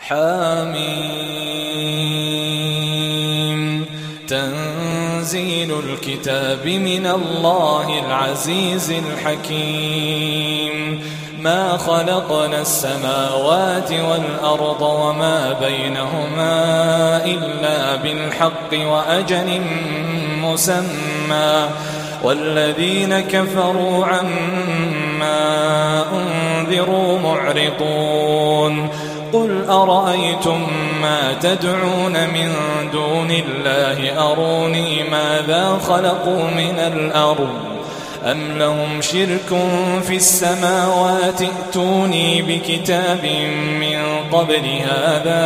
حميم. تنزيل الكتاب من الله العزيز الحكيم. ما خلقنا السماوات والأرض وما بينهما إلا بالحق وأجل مسمى، والذين كفروا عما أنذروا معرضون. قل أرأيتم ما تدعون من دون الله أروني ماذا خلقوا من الأرض أم لهم شرك في السماوات ائتوني بكتاب من قبل هذا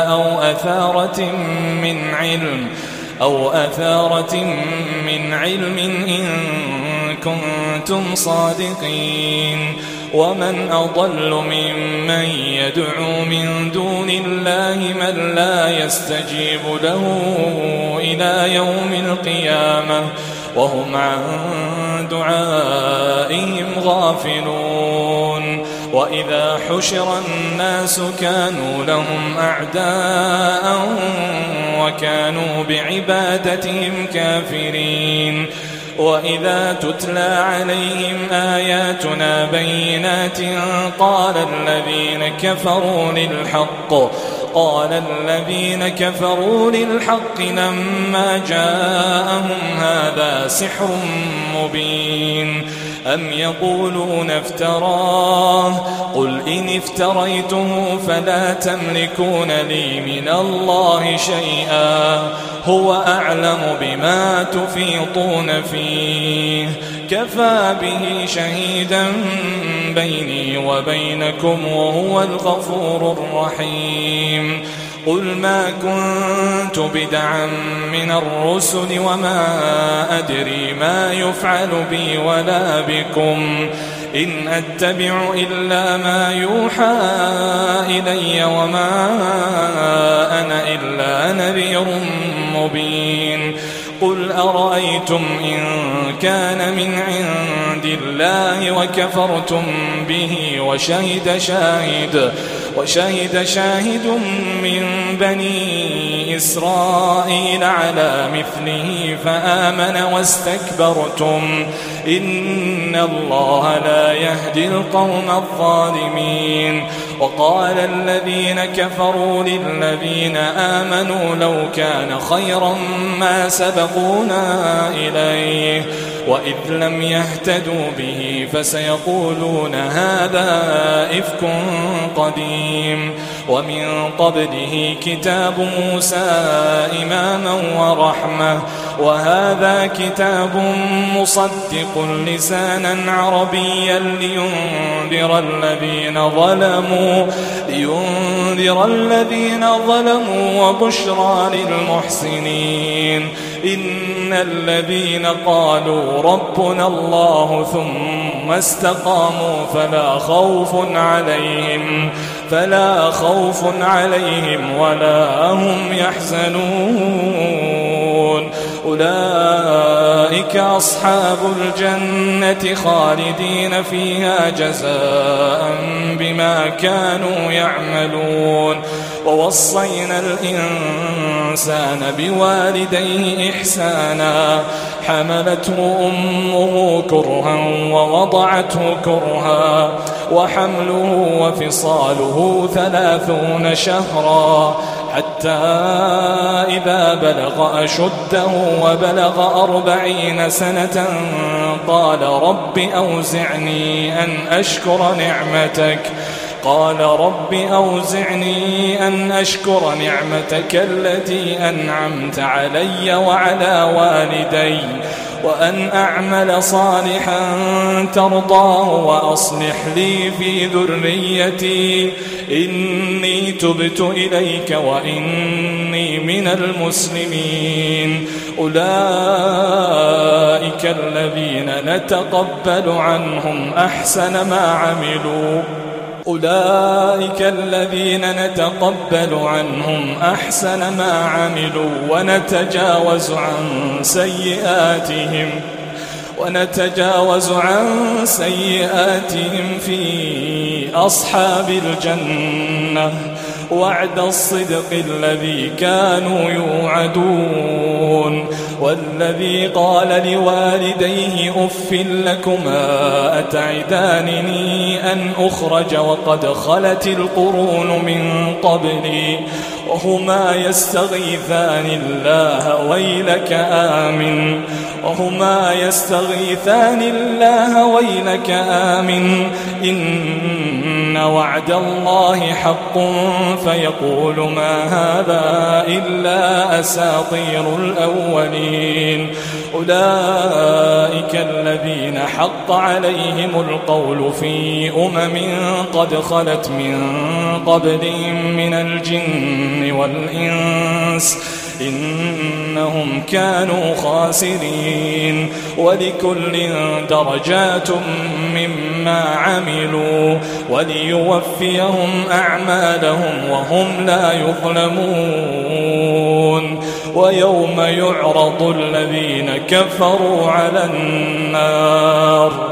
أو أثارة من علم إن كنتم صادقين. ومن أضل ممن يدعو من دون الله من لا يستجيب له إلى يوم القيامة وهم عن دعائهم غافلون. وإذا حشر الناس كانوا لهم أعداء وكانوا بعبادتهم كافرين. وإذا تتلى عليهم آياتنا بينات قال الذين كفروا للحق لما جاءهم هذا سحر مبين. أم يقولون افتراه قل إن افتريته فلا تملكون لي من الله شيئا هو أعلم بما تفيضون فيه كفى به شهيدا بيني وبينكم وهو الغفور الرحيم. قل ما كنت بدعا من الرسل وما أدري ما يفعل بي ولا بكم إن أتبع إلا ما يوحى إلي وما أنا إلا نذير مبين. قل أرأيتم إن كان من عند الله وكفرتم به وشهد شاهد من بني إسرائيل على مثله فآمن واستكبرتم إن الله لا يهدي القوم الظالمين. وقال الذين كفروا للذين آمنوا لو كان خيرا ما سبقونا إليه وإذ لم يهتدوا به فسيقولون هذا إفك قديم. ومن قبله كتاب موسى إماما ورحمة وهذا كتاب مصدق لسانا عربيا لينذر الذين ظلموا وبشرى للمحسنين. إن الذين قالوا ربنا الله ثم استقاموا فلا خوف عليهم ولا هم يحزنون. أولئك أصحاب الجنة خالدين فيها جزاء بما كانوا يعملون. ووصينا الإنسان بوالديه إحسانا حملته أمه كرها ووضعته كرها وحمله وفصاله 30 شهرا حتى إذا بلغ أشده وبلغ 40 سنة قال رب أوزعني أن أشكر نعمتك التي أنعمت علي وعلى والدي وأن أعمل صالحا ترضاه وأصلح لي في ذريتي إني تبت إليك وإني من المسلمين. أولئك الذين نتقبل عنهم أحسن ما عملوا ونتجاوز عن سيئاتهم في أصحاب الجنة وعد الصدق الذي كانوا يوعدون والذي قال لوالديه أف لكما أتعدانني أن أخرج وقد خلت القرون من قبلي وهما يستغيثان الله ويلك آمن إن وعد الله حق فيقول ما هذا إلا أساطير الأولين أولئك الذين حق عليهم القول في قد خلت من قبلهم من الجن والإنس إنهم كانوا خاسرين ولكل درجات مما عملوا وليوفيهم أعمالهم وهم لا يظلمون ويوم يعرض الذين كفروا على النار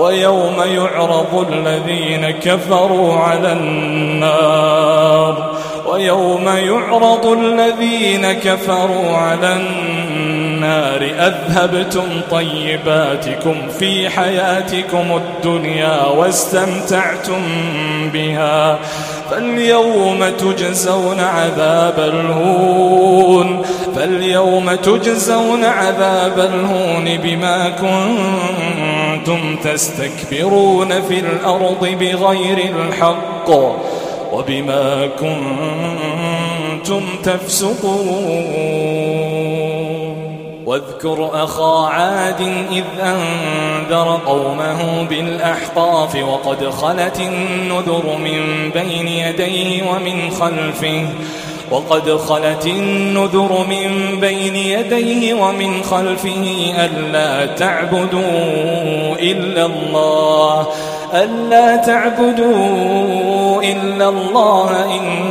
أذهبتم طيباتكم في حياتكم الدنيا واستمتعتم بها فاليوم تجزون عذاب الهون بما كنتم تستكبرون في الأرض بغير الحق وبما كنتم تفسقون واذكر أخا عاد إذ أنذر قومه بالأحقاف وقد خلت النذر من بين يديه ومن خلفه ألا تعبدوا إلا الله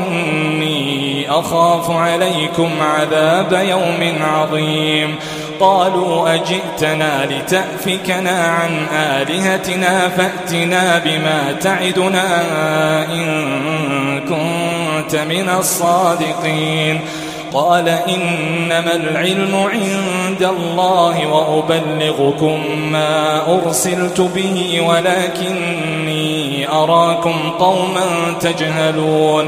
إني أخاف عليكم عذاب يوم عظيم قالوا أجئتنا لتأفكنا عن آلهتنا فأتنا بما تعدنا إن كنت من الصادقين قال إنما العلم عند الله وأبلغكم ما أرسلت به ولكني أراكم قوما تجهلون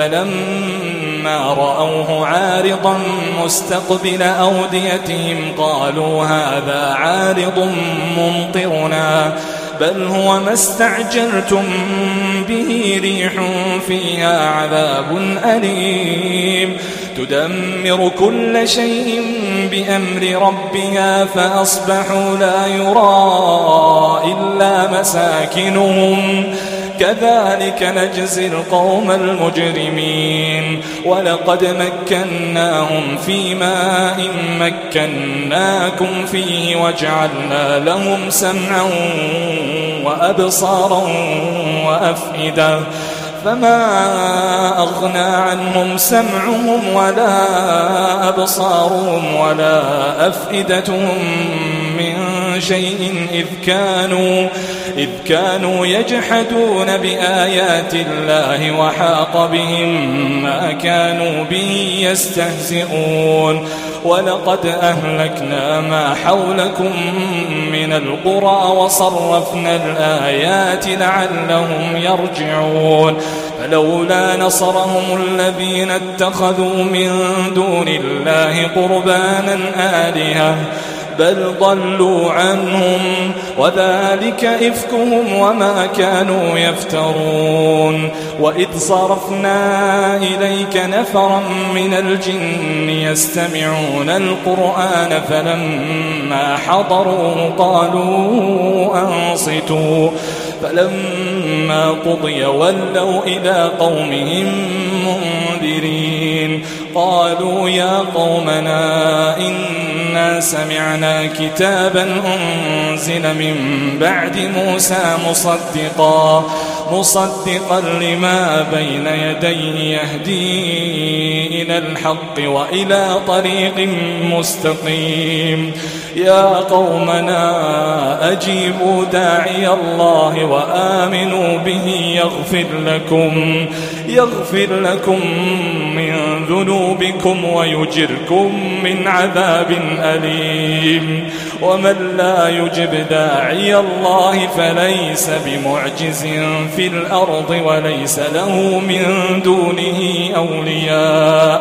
فلما رأوه عارضا مستقبل أوديتهم قالوا هذا عارض ممطرنا بل هو ما استعجلتم به ريح فيها عذاب أليم تدمر كل شيء بأمر ربها فأصبحوا لا يرى إلا مساكنهم كذلك نجزي القوم المجرمين ولقد مكناهم في ماء مكناكم فيه وجعلنا لهم سمعا وأبصارا وأفئدة فما أغنى عنهم سمعهم ولا أبصارهم ولا أفئدتهم من شيء إذ كانوا يجحدون بآيات الله وحاق بهم ما كانوا به يستهزئون ولقد أهلكنا ما حولكم من القرى وصرفنا الآيات لعلهم يرجعون فلولا نصرهم الذين اتخذوا من دون الله قربانا آلهة بل ضلوا عنهم وذلك إفكهم وما كانوا يفترون وإذ صرفنا إليك نفرا من الجن يستمعون القرآن فلما حضروا قالوا أنصتوا فلما قضي ولوا إلى قومهم منذرين قالوا يا قومنا إنا إنا سمعنا كتابا أنزل من بعد موسى مصدقا لما بين يديه يهدي إلى الحق وإلى طريق مستقيم. يا قومنا أجيبوا داعي الله وآمنوا به يغفر لكم من ذنوبكم ويجركم من عذاب أليم. ومن لا يجب داعي الله فليس بمعجز في الأرض وليس له من دونه أولياء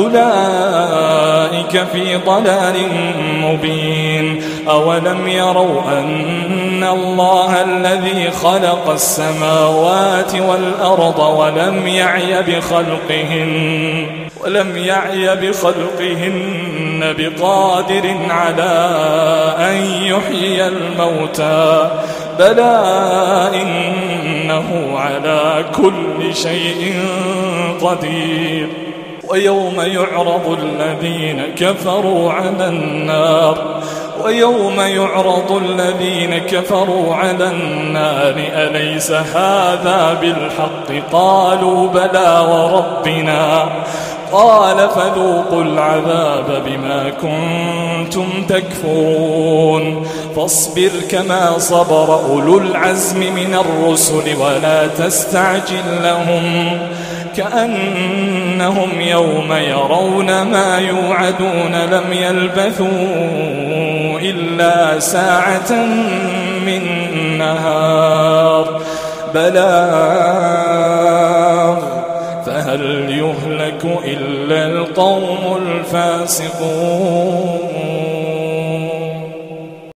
أولئك في ضلال مبين. أولم يروا أن الله الذي خلق السماوات والأرض ولم يعي بخلقهن بقادر على أن يحيي الموتى بلى إنه على كل شيء قدير. ويوم يعرض الذين كفروا على النار أليس هذا بالحق قالوا بلى وربنا قال فذوقوا العذاب بما كنتم تكفرون. فاصبر كما صبر أولو العزم من الرسل ولا تستعجل لهم كأنهم يوم يرون ما يوعدون لم يلبثوا إلا ساعة من نهار بلاغ فهل يهلك إلا القوم الفاسقون.